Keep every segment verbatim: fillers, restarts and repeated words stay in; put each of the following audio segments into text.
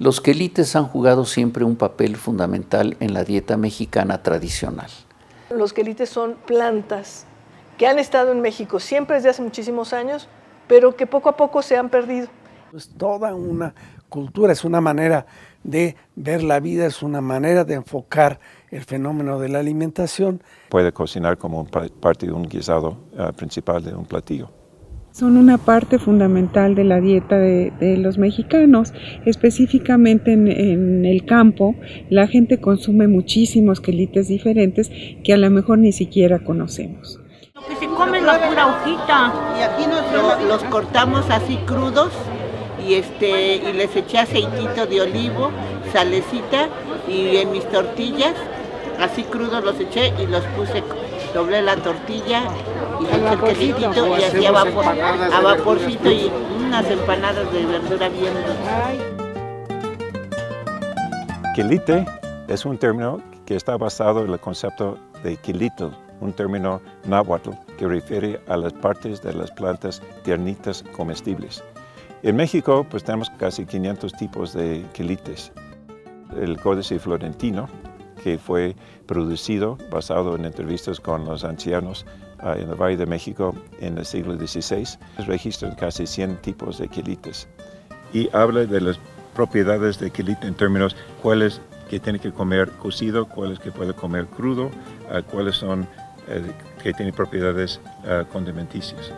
Los quelites han jugado siempre un papel fundamental en la dieta mexicana tradicional. Los quelites son plantas que han estado en México siempre desde hace muchísimos años, pero que poco a poco se han perdido. Es toda una cultura, es una manera de ver la vida, es una manera de enfocar el fenómeno de la alimentación. Puede cocinar como parte de un guisado uh, principal de un platillo. Son una parte fundamental de la dieta de, de los mexicanos, específicamente en, en el campo. La gente consume muchísimos quelites diferentes que a lo mejor ni siquiera conocemos. Lo que se come es la pura hojita. Y aquí nos lo, los cortamos así crudos y, este, y les eché aceitito de olivo, salecita y en mis tortillas, así crudos los eché y los puse, doblé la tortilla y le eché el quelitito y así a, vapor, a vaporcito y unas empanadas de verdura bien ricas. Quelite es un término que está basado en el concepto de quelitl, un término náhuatl que refiere a las partes de las plantas tiernitas comestibles. En México pues tenemos casi quinientos tipos de quelites. El Códice Florentino, que fue producido basado en entrevistas con los ancianos uh, en el Valle de México en el siglo dieciséis, registran casi cien tipos de quelites y habla de las propiedades de quelite en términos cuáles que tiene que comer cocido, cuáles que puede comer crudo, uh, cuáles son uh, que tienen propiedades uh, condimenticias.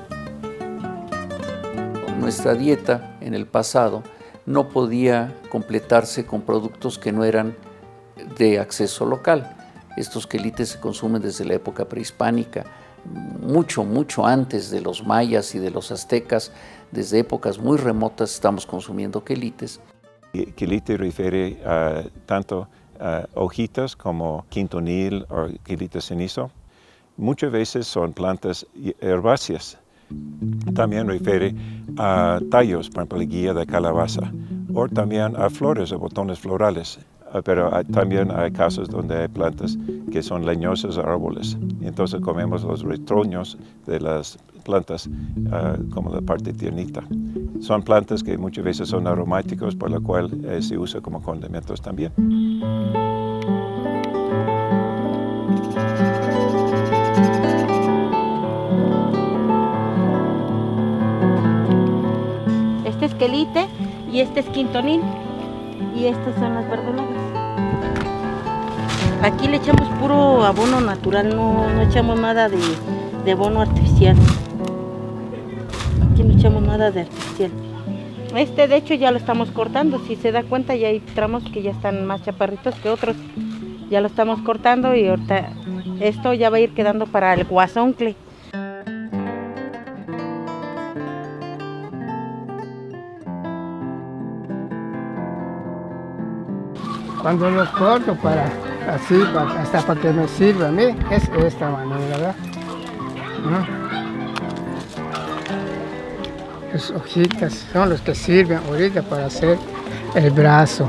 Nuestra dieta en el pasado no podía completarse con productos que no eran de acceso local. Estos quelites se consumen desde la época prehispánica, mucho, mucho antes de los mayas y de los aztecas. Desde épocas muy remotas estamos consumiendo quelites. Quelite refiere a tanto a hojitas como quintonil o quelite cenizo. Muchas veces son plantas herbáceas. También refiere a tallos, por ejemplo, la guía de calabaza, o también a flores o botones florales. Pero hay, también hay casos donde hay plantas que son leñosas o árboles. Entonces comemos los retoños de las plantas uh, como la parte tiernita. Son plantas que muchas veces son aromáticos, por lo cual eh, se usa como condimentos también. Este es quelite y este es quintonil. Y estas son las verdolagas. Aquí le echamos puro abono natural, no, no echamos nada de, de abono artificial. Aquí no echamos nada de artificial. Este de hecho ya lo estamos cortando, si se da cuenta ya hay tramos que ya están más chaparritos que otros. Ya lo estamos cortando y ahorita esto ya va a ir quedando para el guasoncle. Cuando los corto para así, para, hasta para que me sirva a mí, es esta manera, ¿verdad? ¿No? Las hojitas son los que sirven ahorita para hacer el brazo.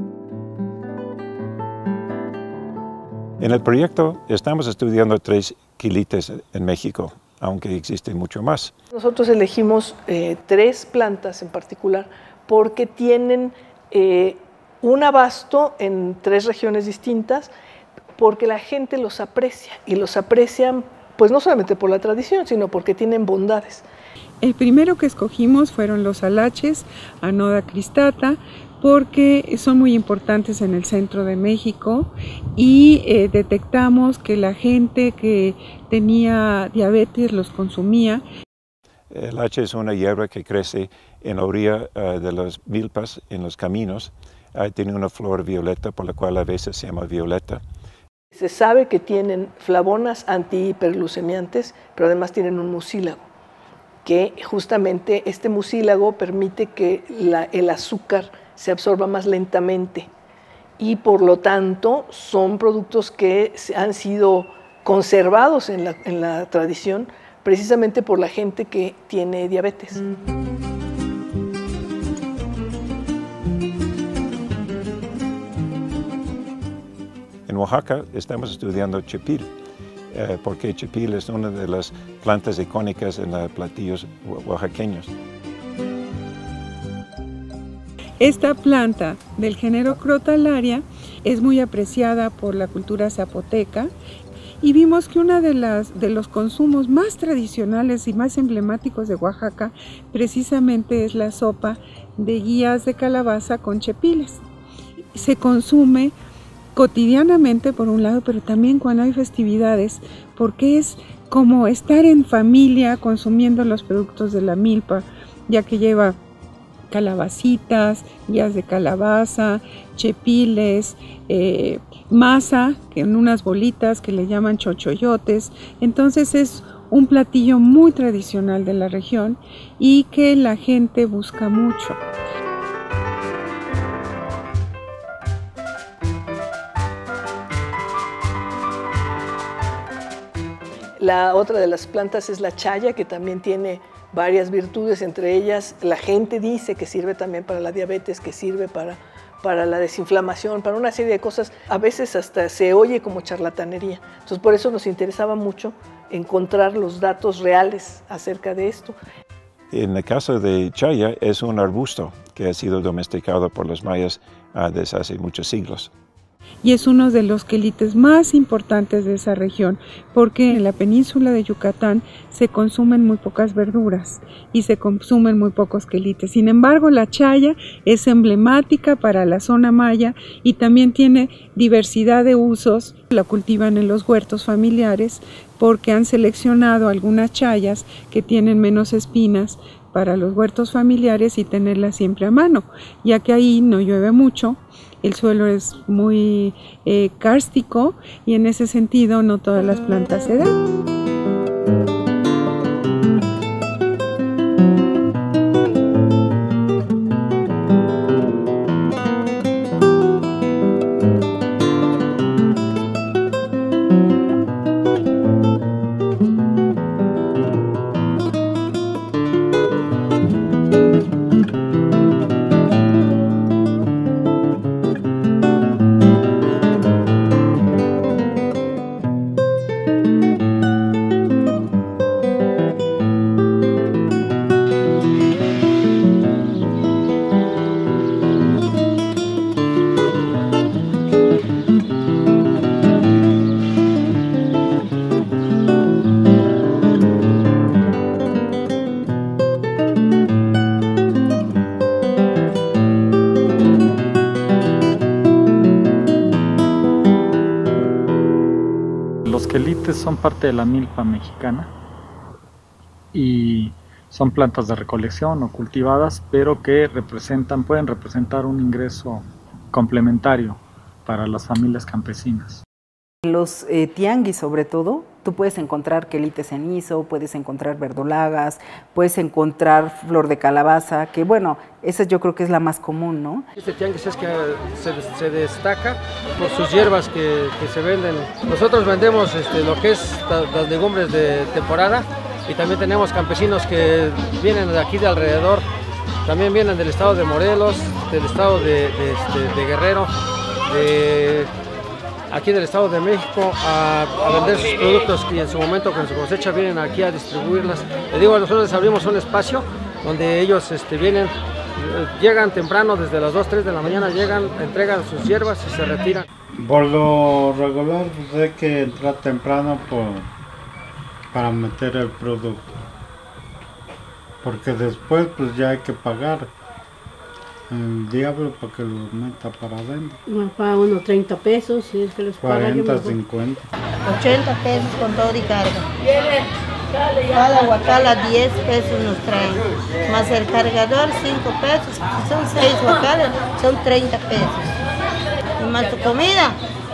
En el proyecto estamos estudiando tres quelites en México, aunque existen mucho más. Nosotros elegimos eh, tres plantas en particular porque tienen eh, un abasto en tres regiones distintas, porque la gente los aprecia, y los aprecian pues no solamente por la tradición, sino porque tienen bondades. El primero que escogimos fueron los alaches, Anoda cristata, porque son muy importantes en el centro de México y eh, detectamos que la gente que tenía diabetes los consumía. El hache es una hierba que crece en la orilla uh, de las milpas, en los caminos. Uh, tiene una flor violeta, por la cual a veces se llama violeta. Se sabe que tienen flavonas antihiperglucemiantes, pero además tienen un mucílago, que justamente este mucílago permite que la, el azúcar se absorba más lentamente y por lo tanto son productos que han sido conservados en la, en la tradición precisamente por la gente que tiene diabetes. En Oaxaca estamos estudiando chipil, eh, porque chipil es una de las plantas icónicas en los platillos oaxaqueños. Esta planta del género Crotalaria es muy apreciada por la cultura zapoteca y vimos que uno de, las, de los consumos más tradicionales y más emblemáticos de Oaxaca precisamente es la sopa de guías de calabaza con chepiles. Se consume cotidianamente por un lado, pero también cuando hay festividades, porque es como estar en familia consumiendo los productos de la milpa, ya que lleva calabacitas, guías de calabaza, chepiles, eh, masa, que en unas bolitas que le llaman chochoyotes. Entonces es un platillo muy tradicional de la región y que la gente busca mucho. La otra de las plantas es la chaya, que también tiene varias virtudes, entre ellas la gente dice que sirve también para la diabetes, que sirve para, para la desinflamación, para una serie de cosas. A veces hasta se oye como charlatanería. Entonces por eso nos interesaba mucho encontrar los datos reales acerca de esto. En el caso de chaya es un arbusto que ha sido domesticado por los mayas uh, desde hace muchos siglos. Y es uno de los quelites más importantes de esa región, porque en la península de Yucatán se consumen muy pocas verduras y se consumen muy pocos quelites. Sin embargo, la chaya es emblemática para la zona maya y también tiene diversidad de usos. La cultivan en los huertos familiares porque han seleccionado algunas chayas que tienen menos espinas para los huertos familiares y tenerlas siempre a mano, ya que ahí no llueve mucho. El suelo es muy eh, kárstico y en ese sentido no todas las plantas se dan. Los quelites son parte de la milpa mexicana y son plantas de recolección o cultivadas, pero que representan, pueden representar un ingreso complementario para las familias campesinas. En los eh, tianguis, sobre todo, tú puedes encontrar quelite cenizo, puedes encontrar verdolagas, puedes encontrar flor de calabaza, que bueno, esa yo creo que es la más común, ¿no? Este tianguis es que se, se destaca por sus hierbas que, que se venden. Nosotros vendemos este, lo que es las legumbres de temporada y también tenemos campesinos que vienen de aquí de alrededor, también vienen del estado de Morelos, del estado de, de, este, de Guerrero, de aquí del Estado de México a, a vender sus productos y en su momento con su cosecha vienen aquí a distribuirlas. Les digo, nosotros les abrimos un espacio donde ellos este, vienen, llegan temprano, desde las dos, tres de la mañana, llegan, entregan sus hierbas y se retiran. Por lo regular pues hay que entrar temprano por, para meter el producto, porque después pues ya hay que pagar el diablo para que lo meta para adentro. Me paga unos treinta pesos, si es que les paga cuarenta, cincuenta. ochenta pesos con todo y carga. Cada guacala diez pesos nos traen, más el cargador cinco pesos, si son seis guacales son treinta pesos. Y más tu comida,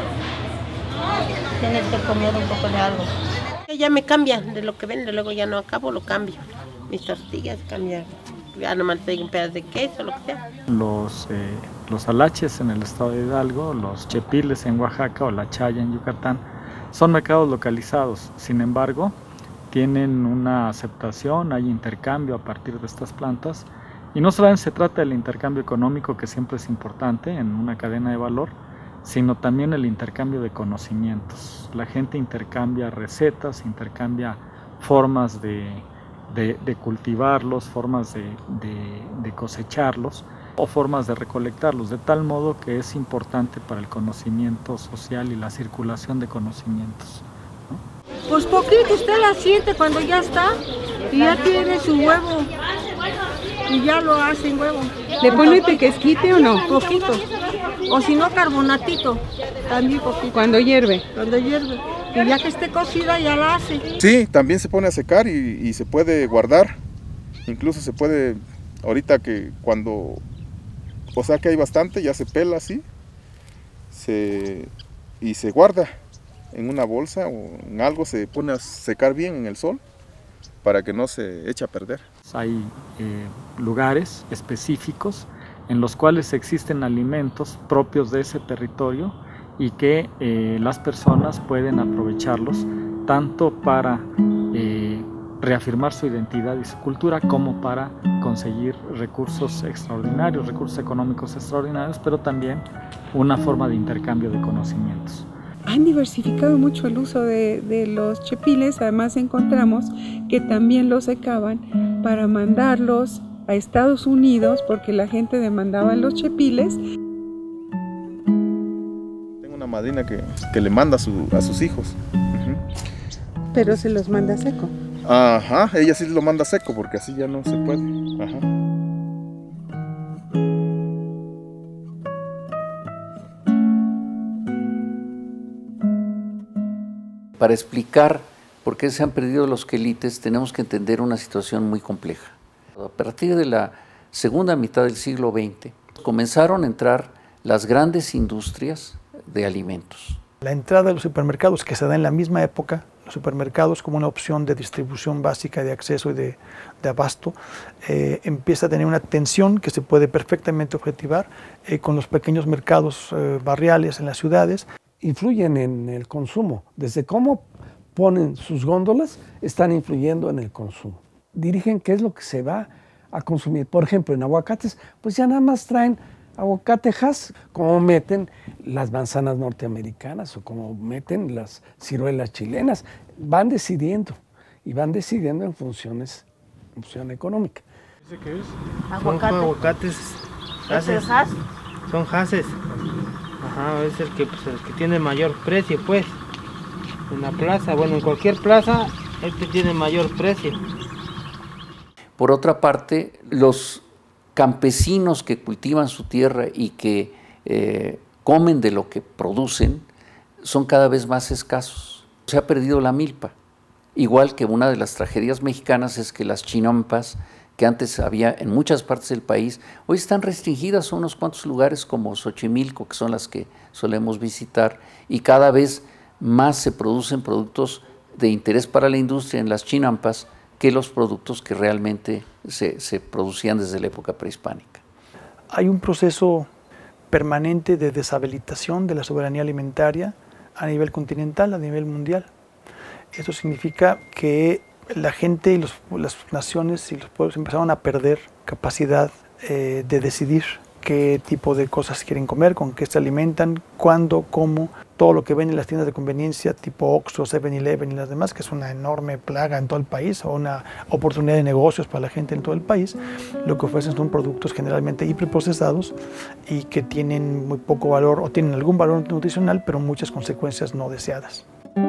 tienes que comer un poco de algo. Ya me cambian de lo que vende, luego ya no acabo, lo cambio. Mis tortillas cambian. Ya nomás tengo un pedazo de queso, lo que sea. Los, eh, los alaches en el estado de Hidalgo, los chepiles en Oaxaca o la chaya en Yucatán son mercados localizados. Sin embargo, tienen una aceptación, hay intercambio a partir de estas plantas. Y no solamente se trata del intercambio económico, que siempre es importante en una cadena de valor, sino también el intercambio de conocimientos. La gente intercambia recetas, intercambia formas de De, de cultivarlos, formas de, de, de cosecharlos, o formas de recolectarlos, de tal modo que es importante para el conocimiento social y la circulación de conocimientos, ¿no? Pues poquito, usted la siente cuando ya está y ya tiene su huevo y ya lo hacen huevo. ¿Le pone tequesquite o no? Poquito, o si no carbonatito, también poquito. Cuando hierve. Cuando hierve, y ya que esté cocida ya la hace. Sí, también se pone a secar y, y se puede guardar, incluso se puede, ahorita que cuando, o sea que hay bastante, ya se pela así, se, y se guarda en una bolsa o en algo, se pone a secar bien en el sol para que no se eche a perder. Hay eh, lugares específicos en los cuales existen alimentos propios de ese territorio y que eh, las personas pueden aprovecharlos tanto para eh, reafirmar su identidad y su cultura como para conseguir recursos extraordinarios, recursos económicos extraordinarios, pero también una forma de intercambio de conocimientos. Han diversificado mucho el uso de, de los chepiles, además encontramos que también los secaban para mandarlos a Estados Unidos porque la gente demandaba los chepiles. Tengo una madrina que, que le manda a, su, a sus hijos. Uh-huh. Pero se los manda seco. Ajá, ella sí lo manda seco porque así ya no se puede. Ajá. Para explicar por qué se han perdido los quelites, tenemos que entender una situación muy compleja. A partir de la segunda mitad del siglo veinte, comenzaron a entrar las grandes industrias de alimentos. La entrada de los supermercados, que se da en la misma época, los supermercados como una opción de distribución básica, de acceso y de, de abasto, eh, empieza a tener una tensión que se puede perfectamente objetivar eh, con los pequeños mercados eh, barriales en las ciudades. Influyen en el consumo, desde cómo ponen sus góndolas, están influyendo en el consumo. Dirigen qué es lo que se va a consumir. Por ejemplo, en aguacates, pues ya nada más traen aguacatejas, como meten las manzanas norteamericanas o como meten las ciruelas chilenas. Van decidiendo y van decidiendo en funciones, en función económica. ¿Ese qué es? Aguacate. Son aguacates. ¿Ese es has? Son haces. Ajá, es el que, pues, el que tiene mayor precio, pues. En la plaza, bueno, en cualquier plaza, este tiene mayor precio. Por otra parte, los campesinos que cultivan su tierra y que eh, comen de lo que producen son cada vez más escasos. Se ha perdido la milpa. Igual que una de las tragedias mexicanas es que las chinampas, que antes había en muchas partes del país, hoy están restringidas a unos cuantos lugares como Xochimilco, que son las que solemos visitar, y cada vez más se producen productos de interés para la industria en las chinampas que los productos que realmente se, se producían desde la época prehispánica. Hay un proceso permanente de deshabilitación de la soberanía alimentaria a nivel continental, a nivel mundial. Esto significa que la gente y los, las naciones y los pueblos empezaron a perder capacidad eh, de decidir qué tipo de cosas quieren comer, con qué se alimentan, cuándo, cómo. Todo lo que ven en las tiendas de conveniencia tipo Oxxo, seven eleven y las demás, que es una enorme plaga en todo el país o una oportunidad de negocios para la gente en todo el país, lo que ofrecen son productos generalmente hiperprocesados y que tienen muy poco valor o tienen algún valor nutricional, pero muchas consecuencias no deseadas.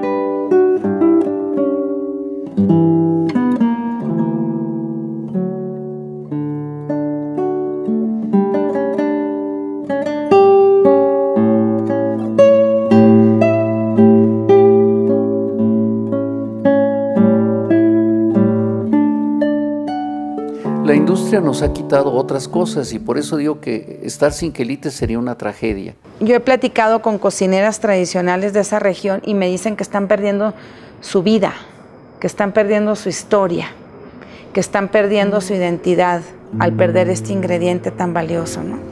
La industria nos ha quitado otras cosas y por eso digo que estar sin quelites sería una tragedia. Yo he platicado con cocineras tradicionales de esa región y me dicen que están perdiendo su vida, que están perdiendo su historia, que están perdiendo su identidad al perder este ingrediente tan valioso, ¿no?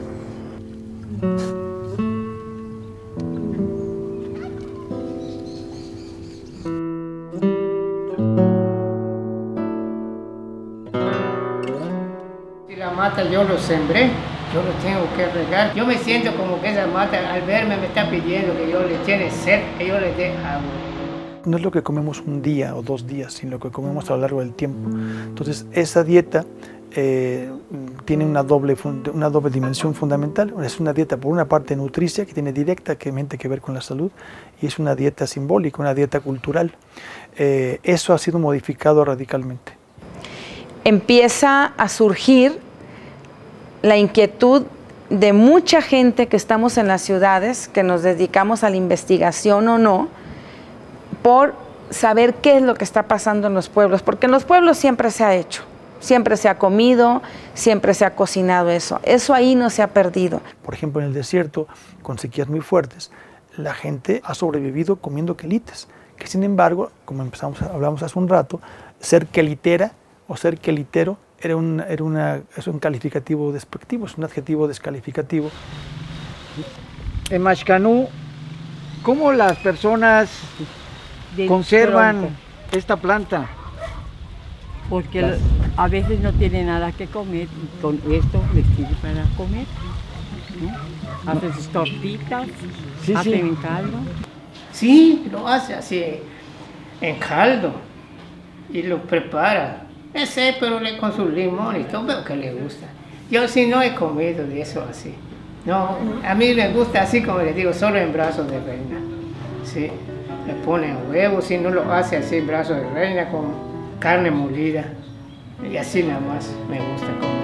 La mata yo lo sembré, yo lo tengo que regar. Yo me siento como que esa mata al verme me está pidiendo que yo le tiene sed, que yo le dé agua. No es lo que comemos un día o dos días, sino lo que comemos a lo largo del tiempo. Entonces esa dieta eh, tiene una doble, una doble dimensión fundamental. Es una dieta, por una parte, nutricia, que tiene directamente que ver con la salud, y es una dieta simbólica, una dieta cultural. Eh, eso ha sido modificado radicalmente. Empieza a surgir la inquietud de mucha gente que estamos en las ciudades, que nos dedicamos a la investigación o no, por saber qué es lo que está pasando en los pueblos, porque en los pueblos siempre se ha hecho, siempre se ha comido, siempre se ha cocinado eso, eso ahí no se ha perdido. Por ejemplo, en el desierto, con sequías muy fuertes, la gente ha sobrevivido comiendo quelites, que sin embargo, como empezamos, hablamos hace un rato, ser quelitera o ser quelitero era, un, era una, es un calificativo despectivo, es un adjetivo descalificativo. En Maxcanú, ¿cómo las personas De conservan tronco. esta planta? Porque Las- a veces no tienen nada que comer y con esto les sirve para comer, ¿no? Hacen sus tortitas, Sí, hacen sí. en caldo. Sí, lo hace así en caldo y lo prepara. Ese, pero le con su limón y todo, veo que le gusta. Yo sí no he comido de eso así. No, a mí me gusta así como les digo, solo en brazos de reina. Sí, le pone huevos, si no lo hace así en brazos de reina con carne molida. Y así nada más me gusta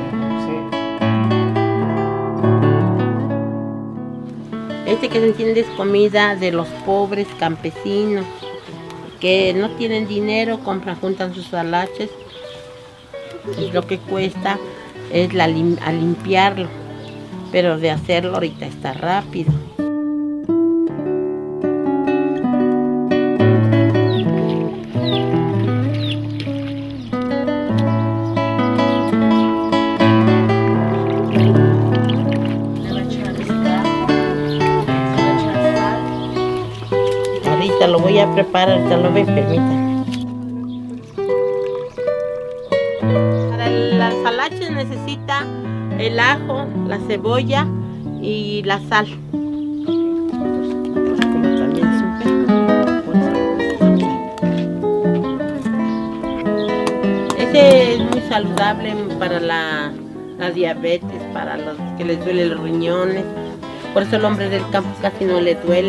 comer, sí. Este que se entiende es comida de los pobres campesinos que no tienen dinero, compran, juntan sus salaches. Y lo que cuesta es la lim- a limpiarlo, pero de hacerlo ahorita está rápido. Ahorita lo voy a preparar, ahorita lo ve, permítame. Para las salaches necesita el ajo, la cebolla y la sal. Ese es muy saludable para la, la diabetes, para los que les duele los riñones. Por eso el hombre del campo casi no le duele.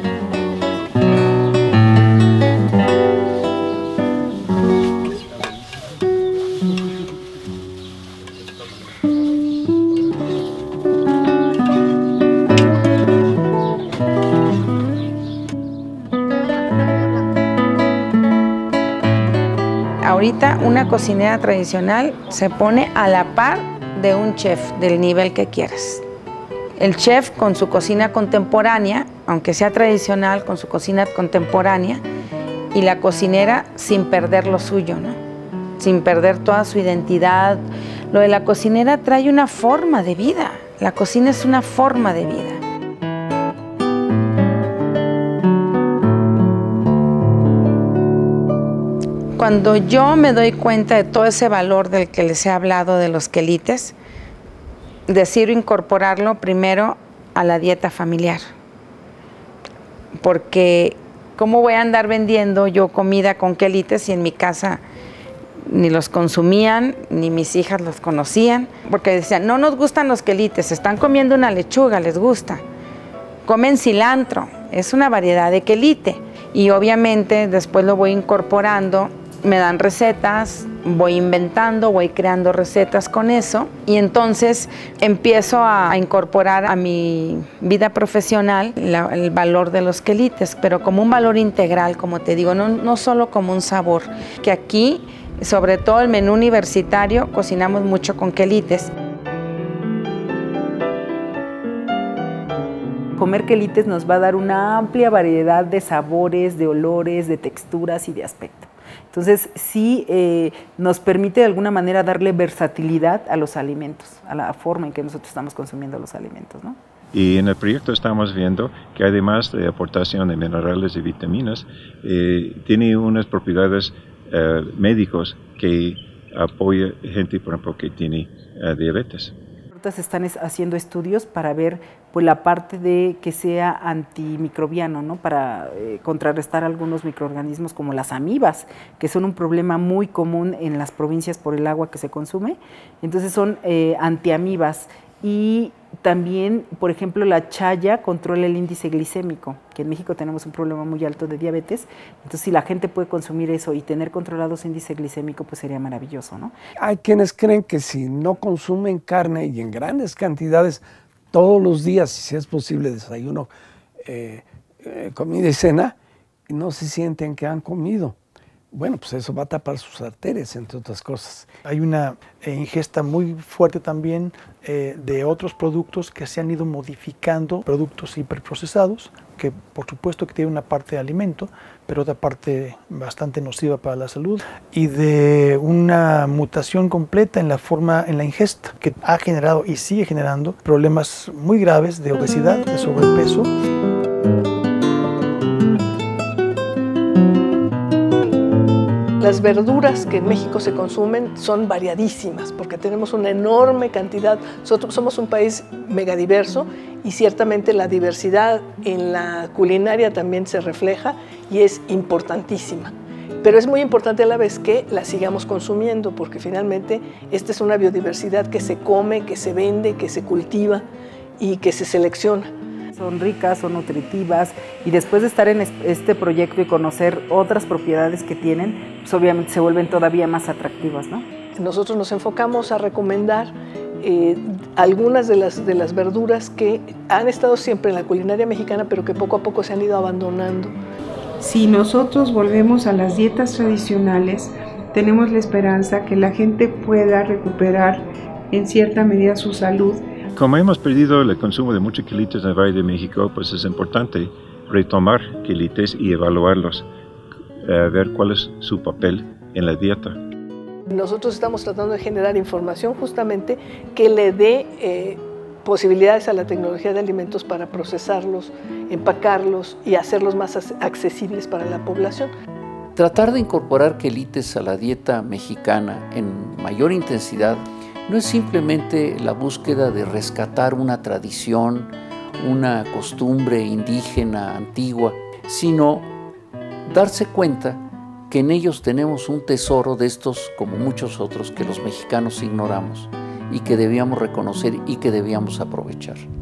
Ahorita una cocinera tradicional se pone a la par de un chef del nivel que quieras. El chef con su cocina contemporánea, aunque sea tradicional, con su cocina contemporánea, y la cocinera sin perder lo suyo, ¿no? Sin perder toda su identidad. Lo de la cocinera trae una forma de vida. La cocina es una forma de vida. Cuando yo me doy cuenta de todo ese valor del que les he hablado de los quelites, decido incorporarlo primero a la dieta familiar. Porque ¿cómo voy a andar vendiendo yo comida con quelites si en mi casa ni los consumían, ni mis hijas los conocían? Porque decían, no nos gustan los quelites, están comiendo una lechuga, les gusta. Comen cilantro, es una variedad de quelite. Y obviamente después lo voy incorporando, me dan recetas, voy inventando, voy creando recetas con eso y entonces empiezo a incorporar a mi vida profesional la, el valor de los quelites, pero como un valor integral, como te digo, no, no solo como un sabor, que aquí, sobre todo el menú universitario, cocinamos mucho con quelites. Comer quelites nos va a dar una amplia variedad de sabores, de olores, de texturas y de aspecto. Entonces, sí eh, nos permite de alguna manera darle versatilidad a los alimentos, a la forma en que nosotros estamos consumiendo los alimentos, ¿no? Y en el proyecto estamos viendo que además de aportación de minerales y vitaminas, eh, tiene unas propiedades eh, médicos que apoya gente, por ejemplo, que tiene eh, diabetes. Están haciendo estudios para ver pues, pues la parte de que sea antimicrobiano, ¿no? Para eh, contrarrestar algunos microorganismos como las amibas, que son un problema muy común en las provincias por el agua que se consume. Entonces son eh, antiamibas. Y también, por ejemplo, la chaya controla el índice glicémico, que en México tenemos un problema muy alto de diabetes. Entonces, si la gente puede consumir eso y tener controlado su índice glicémico, pues sería maravilloso, ¿no? Hay quienes creen que si no consumen carne y en grandes cantidades todos los días, si es posible, desayuno, eh, eh, comida y cena, no se sienten que han comido. Bueno, pues eso va a tapar sus arterias, entre otras cosas. Hay una eh, ingesta muy fuerte también eh, de otros productos que se han ido modificando, productos hiperprocesados, que por supuesto que tiene una parte de alimento, pero otra parte bastante nociva para la salud, y de una mutación completa en la forma, en la ingesta, que ha generado y sigue generando problemas muy graves de obesidad, de sobrepeso. Las verduras que en México se consumen son variadísimas porque tenemos una enorme cantidad, nosotros somos un país megadiverso y ciertamente la diversidad en la culinaria también se refleja y es importantísima. Pero es muy importante a la vez que la sigamos consumiendo porque finalmente esta es una biodiversidad que se come, que se vende, que se cultiva y que se selecciona. Son ricas, son nutritivas y después de estar en este proyecto y conocer otras propiedades que tienen, pues obviamente se vuelven todavía más atractivas, ¿no? Nosotros nos enfocamos a recomendar eh, algunas de las, de las verduras que han estado siempre en la culinaria mexicana, pero que poco a poco se han ido abandonando. Si nosotros volvemos a las dietas tradicionales, tenemos la esperanza que la gente pueda recuperar en cierta medida su salud. Como hemos perdido el consumo de muchos quelites en el Valle de México, pues es importante retomar quelites y evaluarlos, eh, ver cuál es su papel en la dieta. Nosotros estamos tratando de generar información justamente que le dé eh, posibilidades a la tecnología de alimentos para procesarlos, empacarlos y hacerlos más accesibles para la población. Tratar de incorporar quelites a la dieta mexicana en mayor intensidad no es simplemente la búsqueda de rescatar una tradición, una costumbre indígena antigua, sino darse cuenta que en ellos tenemos un tesoro de estos como muchos otros que los mexicanos ignoramos y que debíamos reconocer y que debíamos aprovechar.